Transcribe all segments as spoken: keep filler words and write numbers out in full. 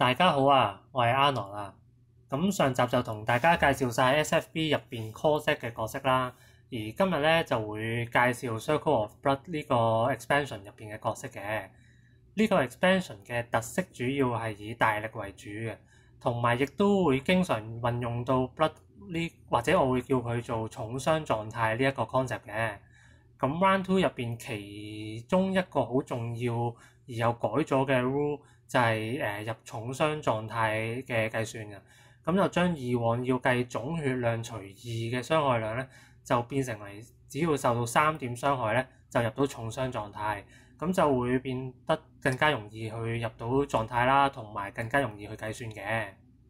大家好啊，我係 Arnold 啊。咁上集就同大家介紹晒 S F B 入邊 Core Set 嘅角色啦，而今日咧就會介紹 Circle of Blood 呢個 expansion 入邊嘅角色嘅。呢個 expansion 嘅特色主要係以大力為主嘅，同埋亦都會經常運用到 Blood 呢，或者我會叫佢做重傷狀態呢一個 concept 嘅。咁 Round Two 入邊其中一個好重要而又改咗嘅 rule 就係誒入重傷狀態嘅計算嘅，咁就將以往要計總血量除二嘅傷害量咧，就變成為只要受到三點傷害咧，就入到重傷狀態，咁就會變得更加容易去入到狀態啦，同埋更加容易去計算嘅。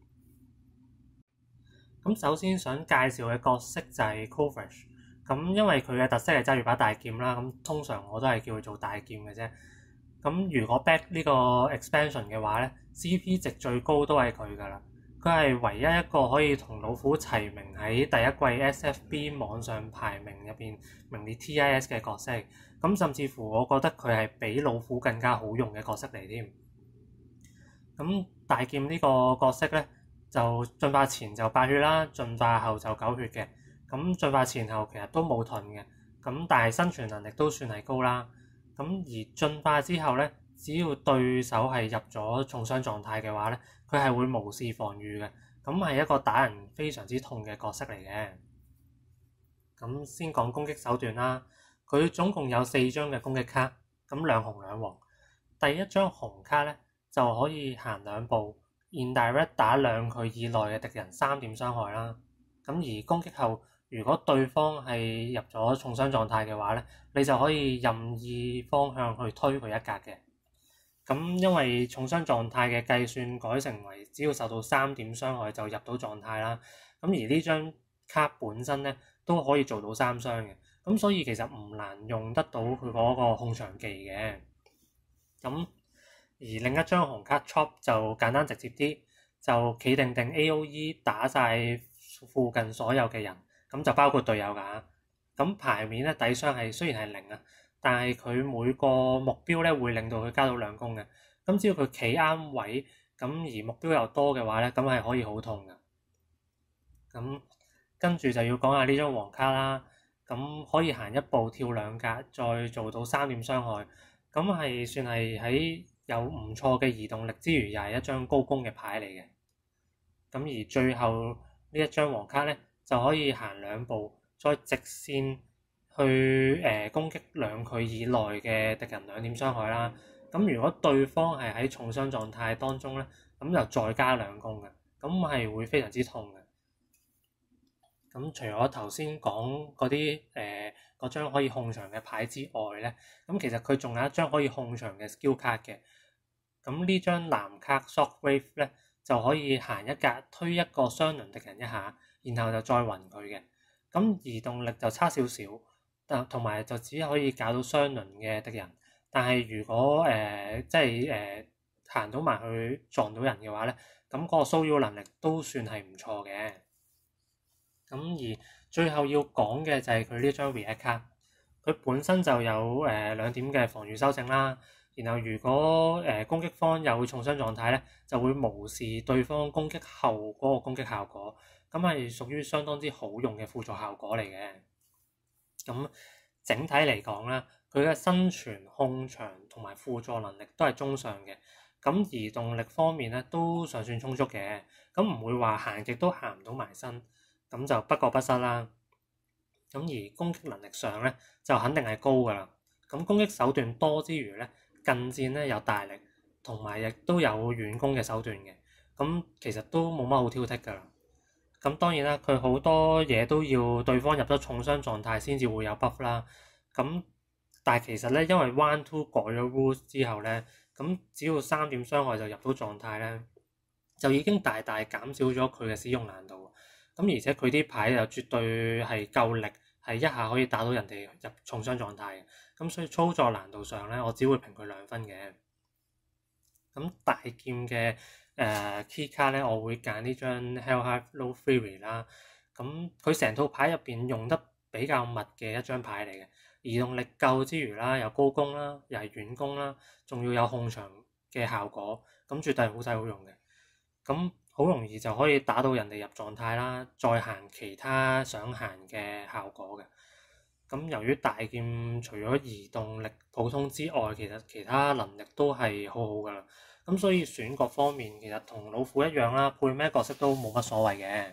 咁首先想介紹嘅角色就係 Courage，咁因為佢嘅特色係揸住把大劍啦，咁通常我都係叫佢做大劍嘅啫。咁如果 back 呢個 expansion 嘅話咧 ，C P 值最高都係佢㗎啦。佢係唯一一個可以同老虎齊名喺第一季 S F B 網上排名入邊名列 T I S 嘅角色。咁甚至乎我覺得佢係比老虎更加好用嘅角色嚟添。咁大劍呢個角色咧，就進化前就八血啦，進化後就九血嘅。咁進化前後其實都冇盾嘅，咁但係生存能力都算係高啦。咁而進化之後咧，只要對手係入咗重傷狀態嘅話咧，佢係會無視防禦嘅，咁係一個打人非常之痛嘅角色嚟嘅。咁先講攻擊手段啦，佢總共有四張嘅攻擊卡，咁兩紅兩黃。第一張紅卡咧就可以行兩步 ，indirect 打兩距以內嘅敵人三點傷害啦。咁而攻擊後，如果對方係入咗重傷狀態嘅話咧，你就可以任意方向去推佢一格嘅。咁因為重傷狀態嘅計算改成為只要受到三點傷害就入到狀態啦。咁而呢張卡本身咧都可以做到三傷嘅，咁所以其實唔難用得到佢嗰個控場技嘅。咁而另一張紅卡 Chop 就簡單直接啲，就企定定 A O E 打晒附近所有嘅人，咁就包括隊友㗎。咁牌面咧底傷係雖然係零啊，但係佢每個目標咧會令到佢加到兩攻嘅。咁只要佢企啱位，咁而目標又多嘅話咧，咁係可以好痛㗎。咁跟住就要講下呢張黃卡啦。咁可以行一步跳兩格，再做到三點傷害。咁係算係喺有唔錯嘅移動力之餘，又係一張高攻嘅牌嚟嘅。咁而最後呢一張黃卡咧，就可以行兩步，再直線去誒、呃、攻擊兩距以內嘅敵人兩點傷害啦。咁如果對方係喺重傷狀態當中咧，咁就再加兩攻嘅，咁係會非常之痛嘅。咁除咗頭先講嗰啲誒嗰張可以控場嘅牌之外咧，咁其實佢仲有一張可以控場嘅 skill 卡嘅。咁呢張藍卡 Shockwave 咧，就可以行一格推一個雙輪敵人一下，然後就再暈佢嘅。咁移動力就差少少，但同埋就只可以搞到雙輪嘅敵人。但係如果誒、呃、即係誒行到埋去撞到人嘅話咧，咁嗰個騷擾能力都算係唔錯嘅。咁而最後要講嘅就係佢呢張 React 卡，佢本身就有誒、呃、兩點嘅防禦修正啦。然後如果誒、呃、攻擊方有重傷狀態咧，就會無視對方攻擊後嗰個攻擊效果，咁係屬於相當之好用嘅輔助效果嚟嘅。咁整體嚟講啦，佢嘅生存、控場同埋輔助能力都係中上嘅。咁移動力方面咧都尚算充足嘅，咁唔會話行極都行唔到埋身，咁就不過不失啦。咁而攻擊能力上咧就肯定係高㗎啦。咁攻擊手段多之餘咧，近戰咧有大力，同埋亦都有遠攻嘅手段嘅。咁其實都冇乜好挑剔㗎啦。咁當然啦，佢好多嘢都要對方入咗重傷狀態先至會有 buff 啦。咁但係其實咧，因為 One Two 改咗 rules 之後咧，咁只要三點傷害就入到狀態咧，就已經大大減少咗佢嘅使用難度。咁而且佢啲牌又絕對係夠力，係一下可以打到人哋入重傷狀態嘅。咁所以操作難度上咧，我只會評佢兩分嘅。咁大劍嘅誒、呃、key 卡咧，我會揀呢張 Hellhive Low Fury 啦。咁佢成套牌入邊用得比較密嘅一張牌嚟嘅，移動力夠之餘啦，有高攻啦，又係遠攻啦，仲要有控場嘅效果，咁絕對係好使好用嘅。 咁好容易就可以打到人哋入狀態啦，再行其他想行嘅效果嘅。咁由於大劍除咗移動力普通之外，其實其他能力都係好好噶啦。咁所以選角方面其實同老虎一樣啦，配咩角色都冇乜所謂嘅。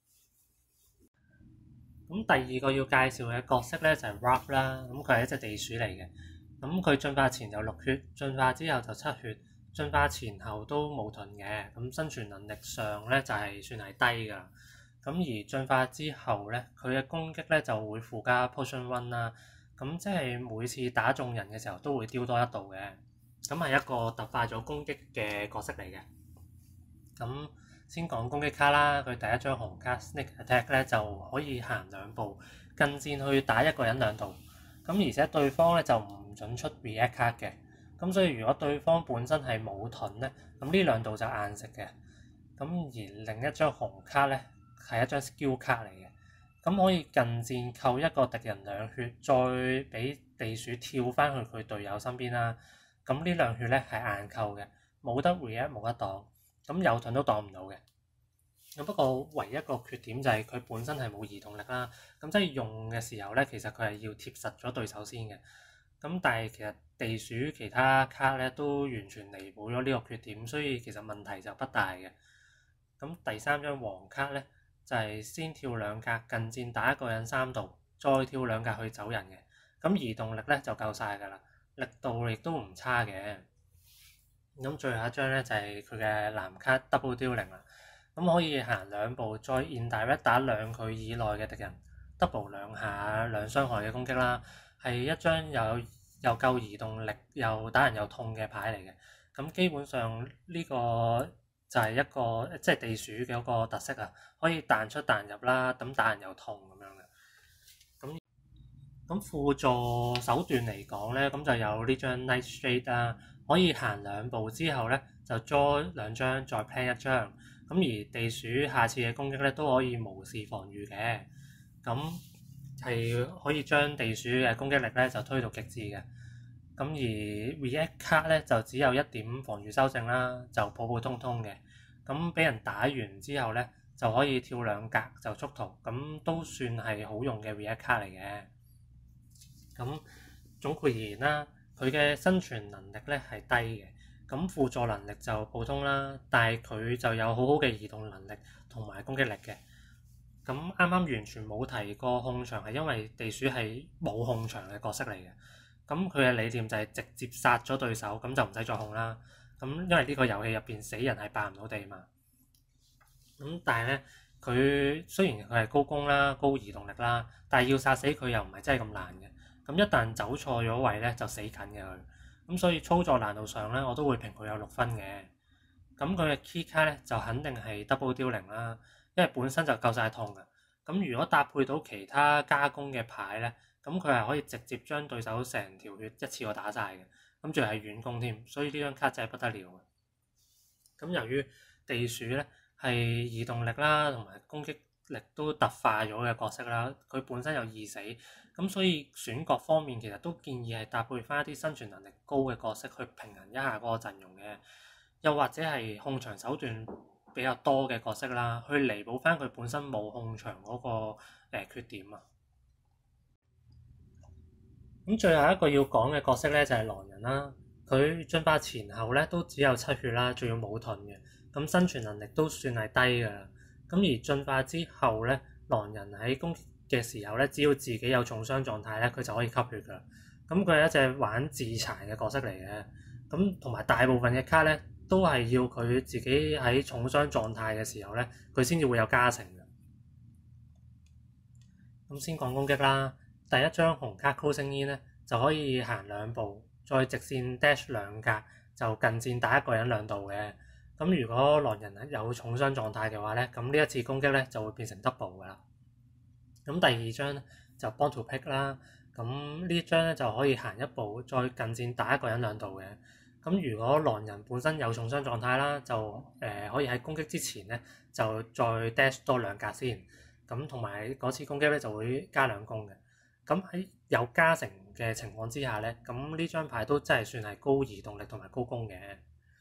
咁第二個要介紹嘅角色咧就係 Ralph 啦，咁佢係一隻地鼠嚟嘅。咁佢進化前有六血，進化之後就七血，進化前後都冇盾嘅。咁生存能力上咧就係算係低㗎。咁而進化之後咧，佢嘅攻擊咧就會附加 Potion One 啦。咁即係每次打中人嘅時候都會丟多一度嘅。咁係一個特化咗攻擊嘅角色嚟嘅。咁先講攻擊卡啦，佢第一張紅卡 Sneak Attack 咧就可以行兩步近戰去打一個人兩度。咁而且對方咧就唔準出 React 卡嘅。咁所以如果對方本身係冇盾咧，咁呢兩度就硬食嘅。咁而另一張紅卡咧係一張 Skill 卡嚟嘅，咁可以近戰扣一個敵人兩血，再俾地鼠跳翻去佢隊友身邊啦。咁呢兩血咧係硬扣嘅，冇得 react 冇得擋，咁有盾都擋唔到嘅。咁不過唯一一個缺點就係佢本身係冇移動力啦，咁即係用嘅時候咧，其實佢係要貼實咗對手先嘅。咁但係其實地鼠其他卡咧都完全彌補咗呢個缺點，所以其實問題就不大嘅。咁第三張黃卡咧就係先跳兩格近戰打一個人三度，再跳兩格去走人嘅。咁移動力咧就夠晒㗎啦，力度亦都唔差嘅。咁最後一張咧就係佢嘅藍卡 Double Dealing 啦。咁可以行兩步，再 indirect 打兩距以內嘅敵人 double 兩下兩傷害嘅攻擊啦。係一張有又夠移動力又打人又痛嘅牌嚟嘅。咁基本上呢個就係一個即係地鼠嘅一個特色啊，可以彈出彈入啦，咁打人又痛咁樣嘅。咁咁輔助手段嚟講咧，咁就有呢張 Night Shade 啦，可以行兩步之後咧就 draw 兩張再 plan 一張。咁而地鼠下次嘅攻擊咧都可以無視防禦嘅，咁係可以將地鼠嘅攻擊力咧就推到極致嘅。咁而 React 卡咧就只有一點防禦修正啦，就普普通通嘅。咁俾人打完之後咧就可以跳兩格就速逃，咁都算係好用嘅 React 卡嚟嘅。咁總括而言啦，佢嘅生存能力咧係低嘅。咁輔助能力就普通啦，但係佢就有好好嘅移動能力同埋攻擊力嘅。咁啱啱完全冇提過控場，係因為地鼠係冇控場嘅角色嚟嘅。咁佢嘅理念就係直接殺咗對手，咁就唔使再控啦。咁因為呢個遊戲入邊死人係霸唔到地嘛。咁但係咧，佢雖然佢係高攻啦、高移動力啦，但係要殺死佢又唔係真係咁難嘅。咁一旦走錯咗位咧，就死緊嘅佢。咁所以操作難度上咧，我都會評佢有六分嘅。咁佢嘅 key 卡咧就肯定係 double dealing 啦，因為本身就夠晒痛嘅。咁如果搭配到其他加工嘅牌咧，咁佢係可以直接將對手成條血一次過打晒嘅。咁仲係遠攻添，所以呢張卡真係不得了嘅。咁由於地鼠咧係移動力啦同埋攻擊力都特化咗嘅角色啦，佢本身又易死，咁所以選角方面其實都建議係搭配翻一啲生存能力高嘅角色去平衡一下嗰個陣容嘅，又或者係控場手段比較多嘅角色啦，去彌補翻佢本身冇控場嗰個誒缺點啊。咁最後一個要講嘅角色咧就係狼人啦，佢進化前後咧都只有七血啦，仲要冇盾嘅，咁生存能力都算係低㗎啦。咁而進化之後咧，狼人喺攻擊嘅時候咧，只要自己有重傷狀態咧，佢就可以吸血㗎。咁佢係一隻玩自殘嘅角色嚟嘅。咁同埋大部分嘅卡咧，都係要佢自己喺重傷狀態嘅時候咧，佢先至會有加成嘅。咁先講攻擊啦，第一張紅卡 Closing In 咧就可以行兩步，再直線 dash 兩格，就近戰打一個人兩度嘅。咁如果狼人有重傷狀態嘅話咧，咁呢一次攻擊咧就會變成 double 噶啦。咁第二張咧就 Born to Pick 啦，咁呢張咧就可以行一步，再近戰打一個人兩度嘅。咁如果狼人本身有重傷狀態啦，就誒、呃、可以喺攻擊之前咧就再 dash 多兩格先，咁同埋嗰次攻擊咧就會加兩攻嘅。咁喺有加成嘅情況之下咧，咁呢張牌都真係算係高移動力同埋高攻嘅。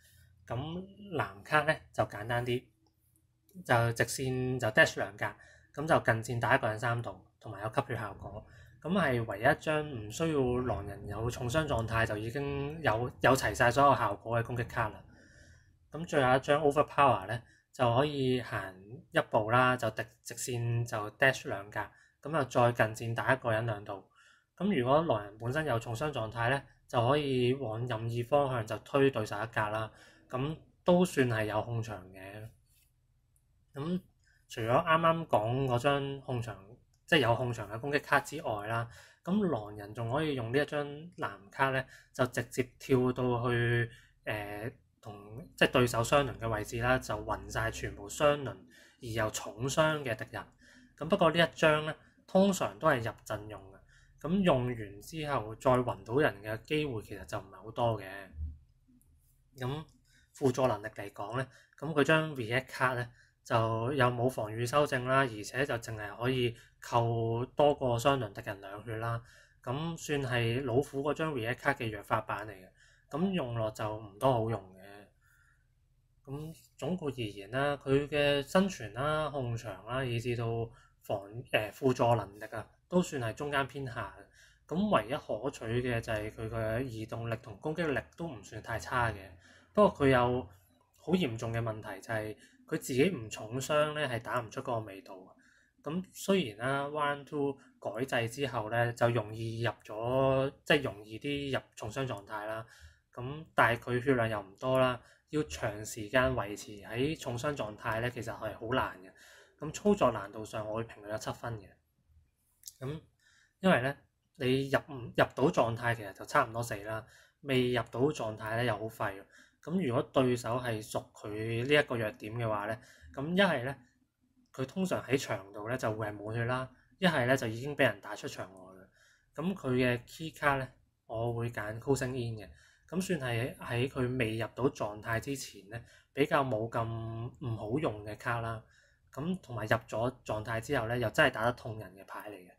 咁藍卡咧就簡單啲，就直線就 dash 兩格，咁就近戰打一個人三度，同埋有吸血效果。咁係唯一一張唔需要狼人有重傷狀態就已經有有齊晒所有效果嘅攻擊卡啦。咁最後一張 Overpower 咧就可以行一步啦，就直直線就 dash 兩格，咁就再近戰打一個人兩度。咁如果狼人本身有重傷狀態咧，就可以往任意方向就推對手一格啦。咁都算係有控場嘅。咁除咗啱啱講嗰張控場，即係有控場嘅攻擊卡之外啦，咁狼人仲可以用呢一張藍卡咧，就直接跳到去誒同即係對手雙輪嘅位置啦，就暈晒全部雙輪而又重傷嘅敵人。咁不過呢一張咧，通常都係入陣用嘅。咁用完之後再暈到人嘅機會其實就唔係好多嘅。咁輔助能力嚟講咧，咁佢張 React 卡咧就又冇防禦修正啦，而且就淨係可以扣多個雙輪敵人兩血啦。咁算係老虎嗰張 React 卡嘅弱化版嚟嘅。咁用落就唔多好用嘅。咁總括而言啦，佢嘅生存啦、控場啦，以至到防誒、呃、輔助能力啊，都算係中間偏下嘅。咁唯一可取嘅就係佢嘅移動力同攻擊力都唔算太差嘅。不過佢有好嚴重嘅問題就係佢自己唔重傷咧，係打唔出嗰個味道。咁雖然啦 One Two 改制之後咧就容易入咗，即係容易啲入重傷狀態啦。咁但係佢血量又唔多啦，要長時間維持喺重傷狀態咧，其實係好難嘅。咁操作難度上，我會評佢有七分嘅。咁因為咧，你入唔入到狀態，其實就差唔多死啦。未入到狀態咧，又好廢。咁如果對手係熟佢呢一個弱點嘅話咧，咁一係咧，佢通常喺場度咧就會係冇血啦；一係咧就已經俾人打出場外嘅。咁佢嘅 key 卡咧，我會揀 Closing In 嘅。咁算係喺佢未入到狀態之前咧，比較冇咁唔好用嘅卡啦。咁同埋入咗狀態之後咧，又真係打得痛人嘅牌嚟嘅。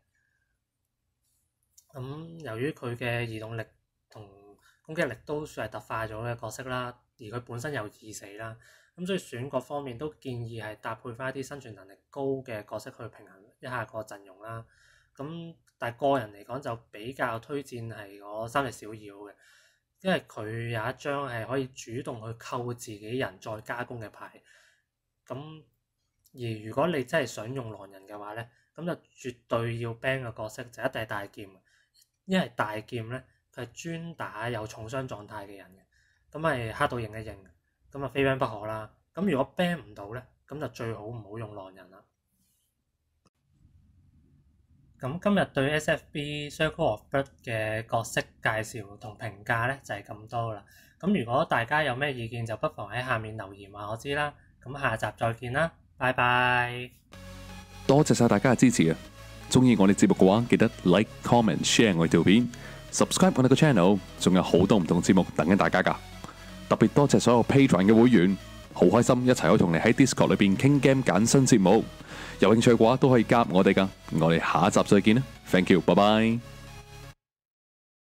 咁由於佢嘅移動力同攻擊力都算係特化咗嘅角色啦，而佢本身又易死啦，咁所以選角方面都建議係搭配翻一啲生存能力高嘅角色去平衡一下個陣容啦。咁但係個人嚟講就比較推薦係個三隻小妖嘅，因為佢有一張係可以主動去扣自己人再加攻嘅牌。咁而如果你真係想用狼人嘅話咧，咁就絕對要 ban 嘅角色就一定係大劍，因為大劍咧佢係專打有重傷狀態嘅人嘅，咁係黑到型嘅型，咁啊非 ban 不可啦。咁如果 ban 唔到咧，咁就最好唔好用狼人啦。咁今日對 S F B Circle of Blood 嘅角色介紹同評價咧就係咁多啦。咁如果大家有咩意見就不妨喺下面留言話我知啦。咁下集再見啦，拜拜！ 多謝晒大家嘅支持啊！鍾意我哋節目嘅話，記得 like、comment、share 我哋條片 ，subscribe 我哋個 channel， 仲有好多唔同節目等緊大家㗎。特別多謝所有 Patreon 嘅會員，好開心一齊可以同你喺 Discord 裏邊傾 game 揀新節目。有興趣嘅話都可以加入我哋㗎。我哋下一集再見啦 ，thank you，拜拜。